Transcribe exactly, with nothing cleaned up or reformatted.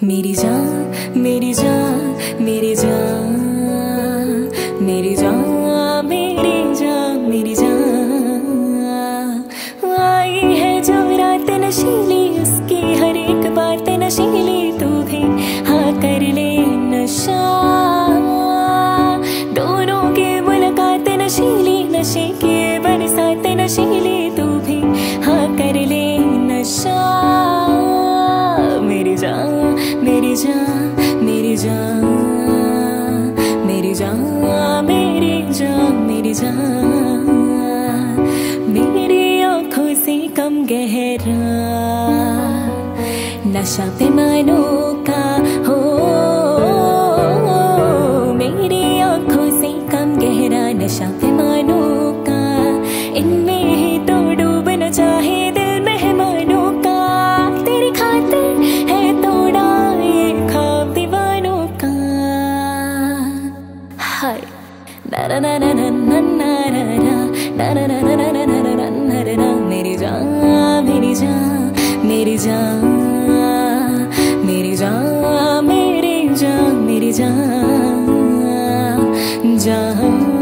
मेरी जान मेरी जान मेरी जान मेरी जान मेरी जान मेरी जान आई है जो रात नशीली, उसकी हर एक बात नशीली, तू भी हाँ कर ले नशा। दोनों की मुलाकात नशीली, नशे की बरसात नशीली, तू भी हाँ कर ले नशा। मेरी जान मेरी जान मेरी जान मेरी जान मेरी जान मेरी जान मेरी आँखों से कम गहरा नशा पैमानों का हो, मेरी आँखों से कम गहरा नशा पैमानों का, इनमें ही तो डूबना चाहे दिल मेहमानों का। तेरी खातिर है तोड़ा ये ख्वाब दीवानों का। हाय ना ना ना ना ना ना ना ना ना ना ना ना ना ना ना ना ना। मेरी जान मेरी जान मेरी जान मेरी जान मेरी जान मेरी जान जान।